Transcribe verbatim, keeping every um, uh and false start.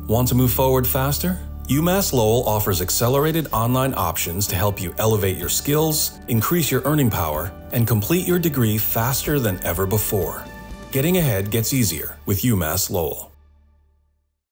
Want to move forward faster? UMass Lowell offers accelerated online options to help you elevate your skills, increase your earning power, and complete your degree faster than ever before. Getting ahead gets easier with UMass Lowell.